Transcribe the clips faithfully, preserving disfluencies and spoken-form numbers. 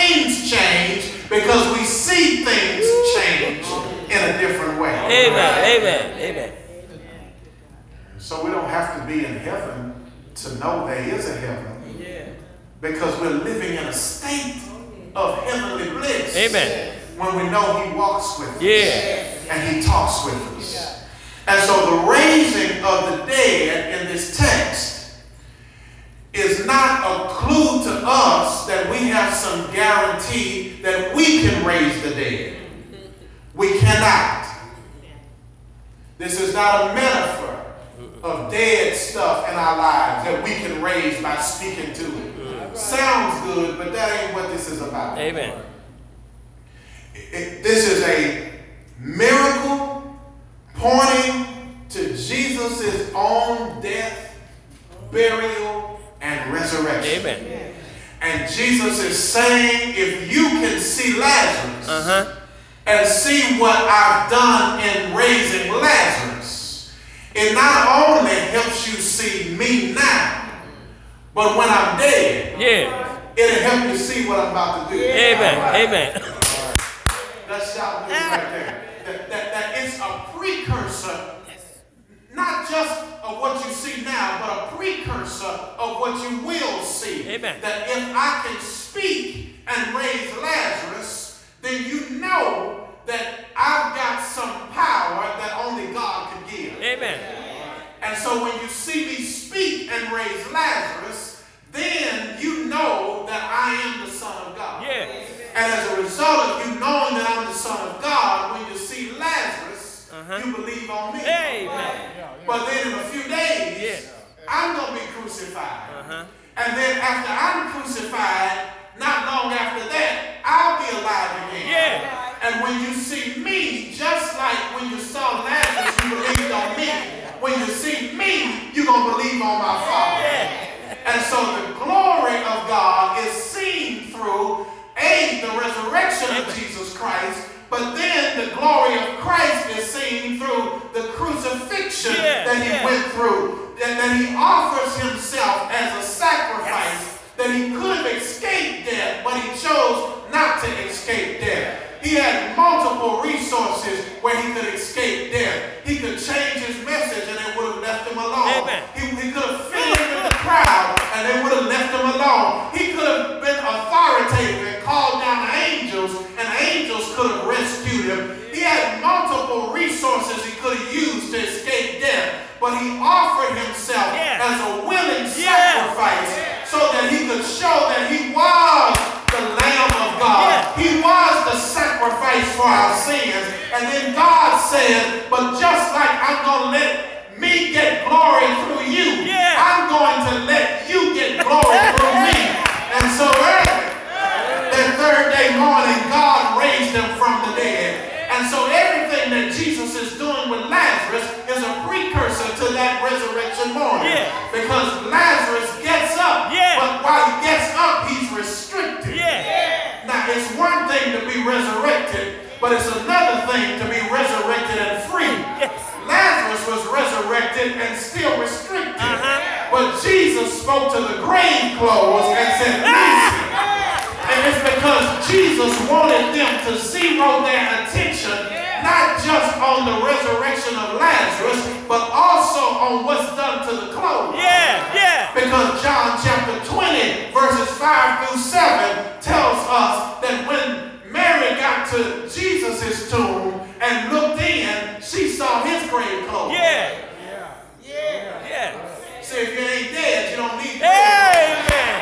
things change because we see things change in a different way. Amen. Amen. Amen. So we don't have to be in heaven to know there is a heaven. Because we're living in a state of heavenly bliss. Amen. When we know he walks with us. Yeah. And he talks with us. And so the raising of the dead in this text is not a clue to us that we have some guarantee that we can raise the dead. We cannot. This is not a metaphor of dead stuff in our lives that we can raise by speaking to it. Sounds good, but that ain't what this is about. Amen. It, this is a miracle pointing to Jesus' own death, burial, and resurrection. Amen. And Jesus is saying, if you can see Lazarus uh-huh. and see what I've done in raising Lazarus, it not only helps you see me now, but when I'm dead, yeah, it'll help you see what I'm about to do. Amen. Right. Amen. Let's shout this right there. That, that, that it's a precursor, not just of what you see now, but a precursor of what you will see. Amen. That if I can speak and raise Lazarus, then you know that I've got some power that only God can give. Amen. And so when you see me speak and raise Lazarus, then you know that I am the Son of God. Yeah. And as a result of you knowing that I'm the Son of God, when you see Lazarus, uh-huh. you believe on me. Amen. But then in a few days, yeah. I'm going to be crucified. Uh-huh. And then after I'm crucified, not long after that, I'll be alive again. Yeah. And when you see me, just like when you saw Lazarus, you believed on me. When you see me, you're going to believe on my Father. Yeah. And so the glory of God is seen through, A, the resurrection of Jesus Christ, but then the glory of Christ is seen through the crucifixion yeah, that he yeah. went through, and that he offers himself as a sacrifice, yes. that he could have escaped death, but he chose not to escape death. He had multiple resources where he could escape death. He could change his message and they would have left him alone. Amen. He, he could have fit in with the crowd and they would have left him alone. He could have been authoritative and called down the angels and the angels could have rescued him. He had multiple resources he could have used to escape death. But he offered himself yeah. as a willing yeah. sacrifice so that he could show that he was the Lamb of God. Yeah. He was the sacrifice for our sins. And then God said, but just like I'm going to let me get glory through you, yeah. I'm going to let you get glory through me. And so early, that third day morning, God raised him from the dead. And so everything that Jesus is doing with Lazarus is a precursor to that resurrection morning. Yeah. Because Lazarus gets up, yeah. but while he gets up, he's restricted. Yeah. Now, it's one thing to be resurrected, but it's another thing to be resurrected and free. Yes. Lazarus was resurrected and still restricted. Uh-huh. But Jesus spoke to the grave clothes and said, listen. And it's because Jesus wanted them to zero their attention not just on the resurrection of Lazarus, but also on what's done to the clothes. Yeah, yeah. Because John chapter twenty, verses five through seven tells us that when Mary got to Jesus' tomb and looked in, she saw his grave clothes. Yeah. Yeah. Yeah. Yeah. See, if you ain't dead, you don't need Amen.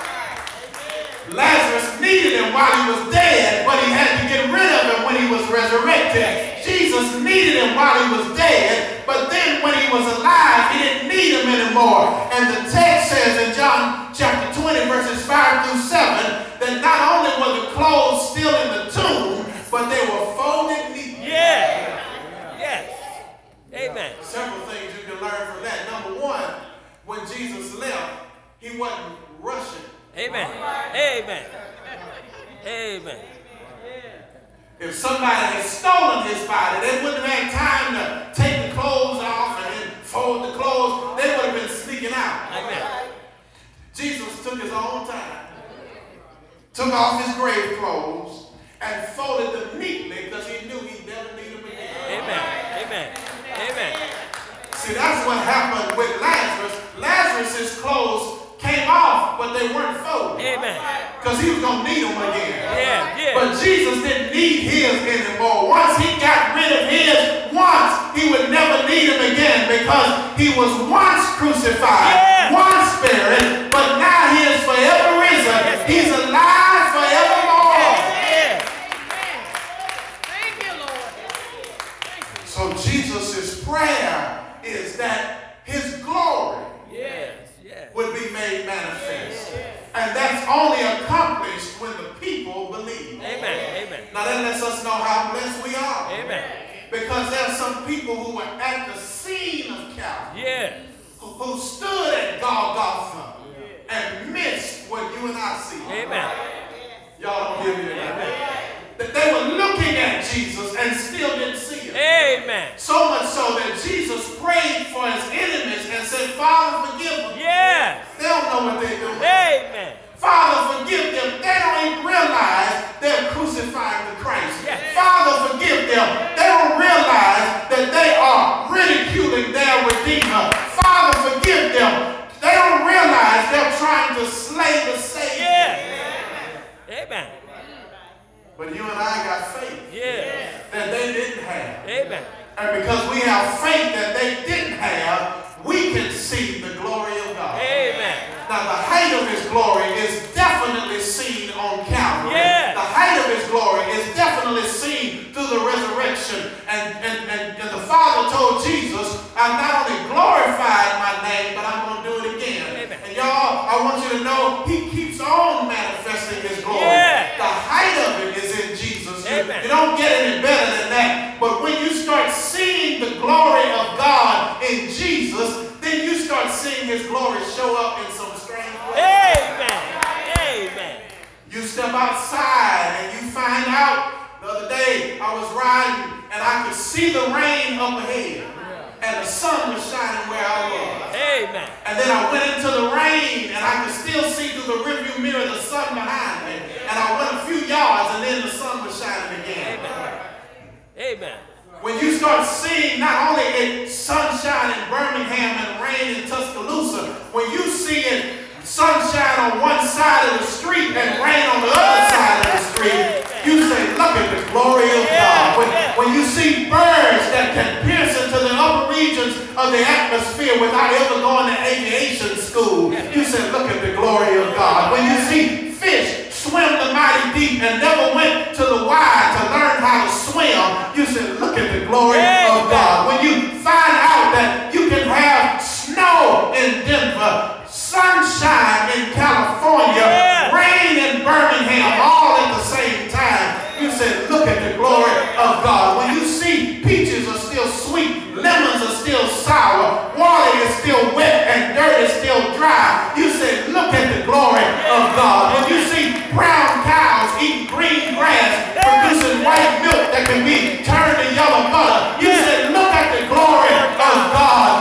Lazarus needed him while he was dead, but he had to get rid of him when he was resurrected. Jesus needed him while he was dead, but then when he was alive, he didn't need him anymore. And the text says in John chapter twenty, verses five through seven, that not only were the clothes still in the tomb, but they were folded neatly. Yeah. Yes. Amen. Several things you can learn from that. Number one, when Jesus left, he wasn't rushing. Amen. Amen. Amen. If somebody had stolen his body, they wouldn't have had time to take the clothes off and then fold the clothes. They would have been sneaking out. Amen. Jesus took his own time took off his grave clothes, and folded them neatly because he knew he'd never need them again. Amen. Amen. Amen. See, that's what happened with Lazarus. Lazarus's clothes came off, but they weren't folded. Amen. Because he was going to need them again. Yeah, yeah. But Jesus didn't need his anymore. Once he got rid of his, once, he would never need him again because he was once crucified, Yeah. once buried, but now he is forever risen. He's alive forevermore. Yeah. Thank you, Lord. Thank you. So Jesus' prayer is that his glory Yes. Yes. would be made manifest. And that's only accomplished when the people believe. Amen. Amen. Now that lets us know how blessed we are. Amen. Because there are some people who were at the scene of Calvary, Yes. who, who stood at Golgotha and missed what you and I see. Amen. Y'all don't hear me tonight. That they were looking at Jesus and still didn't see him. Amen. So much so that Jesus prayed for his enemies and said, Father, forgive them. Yes. They don't know what they're doing. Amen. Father, forgive them. They don't even realize they're crucifying the Christ. Yes. Father, forgive them. They don't realize that they are ridiculing their Redeemer. Father, forgive them. They don't realize they're trying to slay the Savior. Yes. Amen. But you and I got faith Yes. that they didn't have. Amen. And because we have faith that they didn't have, we can see the glory of God. Amen. Now, the height of his glory is definitely seen on Calvary. Yes. The height of his glory is definitely seen through the resurrection. And, and, and, and the Father told Jesus, I've not only glorified my name, but I'm going to do it again. Amen. And y'all, I want you to know, he keeps on manifesting his glory. Yes. The height of it is in Jesus. You, Amen. you don't get any better than that. But when you start seeing the glory of God in Jesus, then you start seeing his glory show up in some strange ways. Amen. Amen. You step outside and you find out, the other day I was riding and I could see the rain up ahead and the sun was shining where I was. Amen. And then I went into the rain and I could still see through the rearview mirror the sun behind me. And I went a few yards and then the sun was shining again. Amen. Amen. When you start seeing not only it sunshine in Birmingham and rain in Tuscaloosa, when you see it sunshine on one side of the street and rain on the other side of the street, you say, look at the glory of God. When, when you see birds that can pierce into the upper regions of the atmosphere without ever going to aviation school, you say, look at the glory of God. When you see fish swim the mighty deep and never went to the wide to learn how to swim, you say, look at the glory of God. When you find out that you can have snow in Denver, sunshine in California, Yeah. rain in Birmingham, all at the same time, you say, look at the glory of God. When you see peaches are still sweet, lemons are still sour, water is still wet, and dirt is still dry, you say, look at the glory of God. When you see brown cows eating green grass, producing white milk that can be turned to yellow butter, you say, look at the glory of God.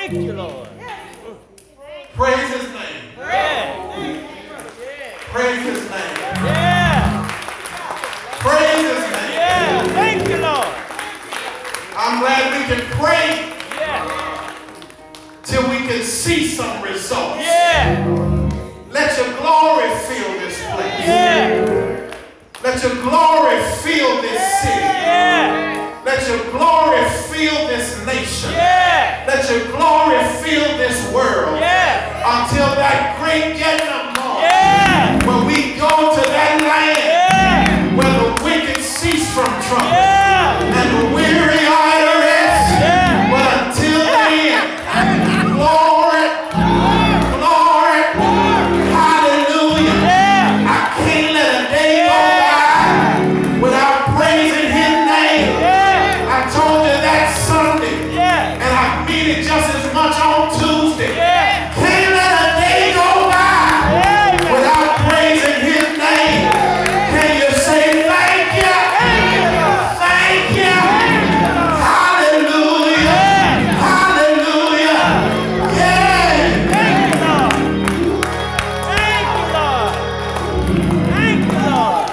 Thank you, Lord. Praise his name. Yeah. Praise his name. Yeah. Praise his name. Yeah. Thank you, Lord. I'm glad we can pray Yeah. till we can see some results. Yeah. Let your glory fill this place. Yeah. Let your glory fill this city. Yeah. Let your glory fill this nation. Yeah. Let your glory fill this world. Yeah. Until that great getting of more. Yeah. When we go to that land Yeah. where the wicked cease from trouble Yeah. and the weary are at rest. Yeah. But until then, glory, glory, hallelujah. Yeah. I can't let a day go by without praising his name. Yeah. I told you that Sunday, Yeah. and I mean it just as much on Tuesday. Yeah. Can't let a day go by Yeah. without praising his name. Can you say thank you? Thank you. Hallelujah. Hallelujah. Yeah. Thank you, Lord. Thank you, Lord. Thank you, Lord.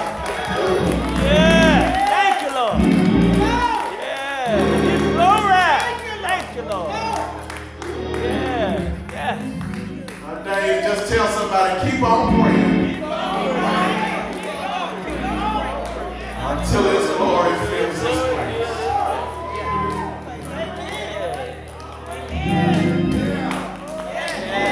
Yeah. Thank you, Lord. Yeah. Give you glory. Thank you, Lord. Yeah. Yeah. My Dave, just tell somebody, keep on praying until it's over.